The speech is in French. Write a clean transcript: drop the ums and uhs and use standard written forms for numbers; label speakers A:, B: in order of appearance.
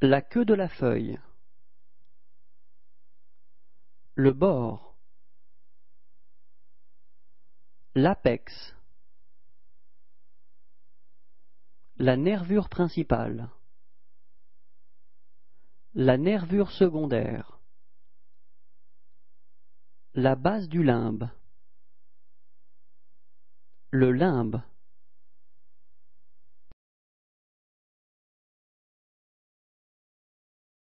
A: La queue de la feuille. Le bord. L'apex. La nervure principale. La nervure secondaire. La base du limbe. Le limbe.